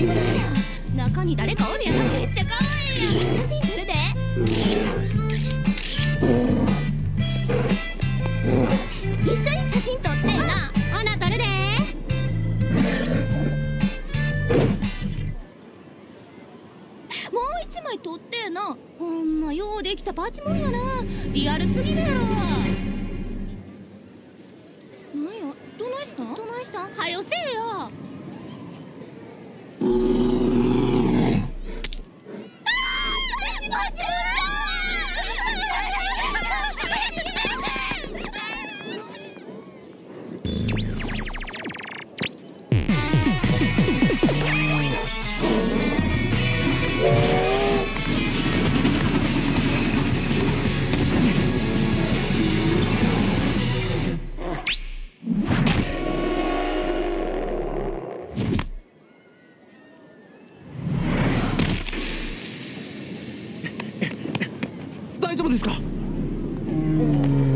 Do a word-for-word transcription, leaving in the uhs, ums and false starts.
中に誰かおるやろ。めっちゃ可愛いやん。写真撮るで。一緒に写真撮ってんな。ほな撮るで。もう一枚撮ってんな。ほんまようできたパチモンやな。リアルすぎるやろ。なんや、どないしたん？どないしたん？はよせえよ。 大丈夫ですか？